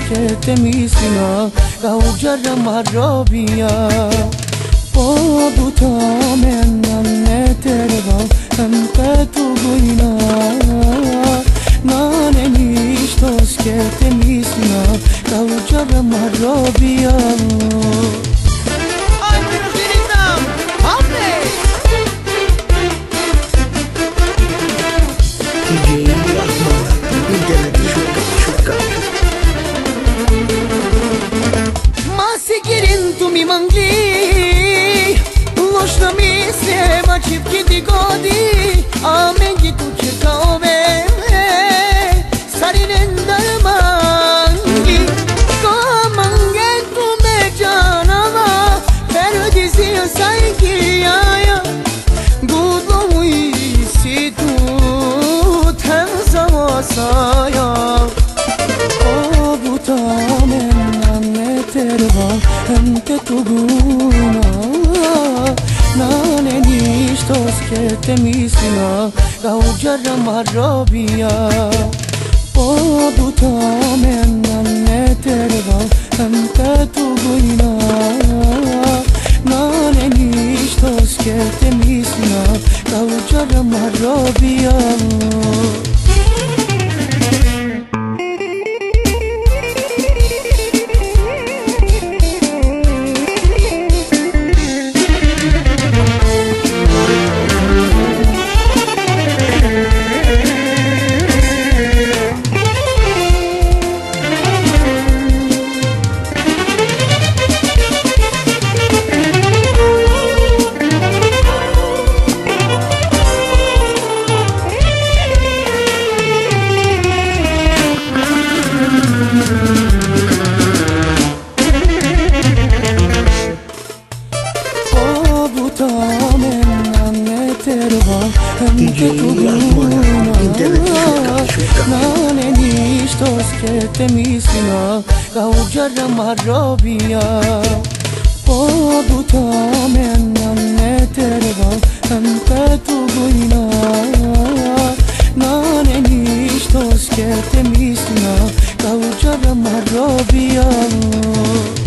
che te mislina Ga u gjarra marrobia Po buta me nanne terva Hempe tu gujna Nane nishtos che te mislina Ga u gjarra marrobia Mi mangli Loshna mi se ma chipki di godi A mengi tu chirka ove Sarinen dar mangi Ko mange tu me janava Perdizi sanki aya Gudo isi tu Ten zavasaya O buta menna terva Hemte tu guna Nane nishtos che te mislina Ga u gjarra marrobia Po buta me nanne terva Hemte tu guna Nane nishtos che te mislina Ga u gjarra marrobia DJ Armona, Nane nishtos che te mislina Ga u gjarra marrobia Po buta me nanne terva Hempe tu gujna Nane nishtos che te mislina Ga u gjarra marrobia